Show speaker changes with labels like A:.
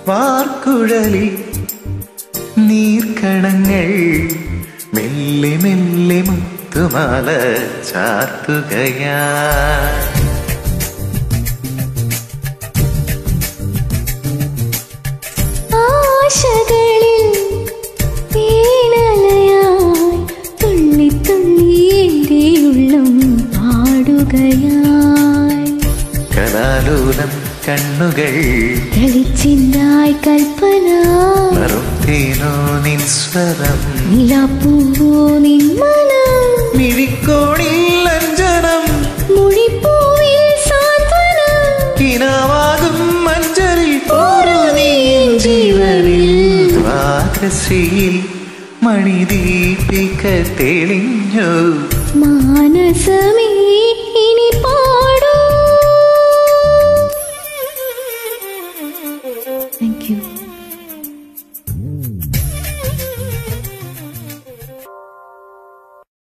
A: വാർക്കുഴലി നീർക്കണങ്ങൾ മെല്ലെ മെല്ലെ മുത്തുമാല ചാർത്തുകയാ.
B: ആശകളിൽ വീണലയായി തുള്ളി തുള്ളി എൻ്റെ ഉള്ളം പാടുകയായി.
A: കലാലോലം കണ്ണുകൾ
B: കളിച്ചിണ്ടായി കൽപ്പന
A: മറുത്തേനോ നിൻ സ്വരം
B: നിലാപ്പൂവോ നിൻ മനം
A: മിഴിക്കോണിൽ അഞ്ജനം
B: മുഴിപ്പൂവിൽ സാന്ത്വനം
A: കിനാവാകും മഞ്ചരിൽ ഓരോ നീ ജീവനിൽ. ദ്വാദശിയിൽ മണിദീപിക തെളിഞ്ഞു
B: മാനസമേ ഇനി പാടൂ. Thank you.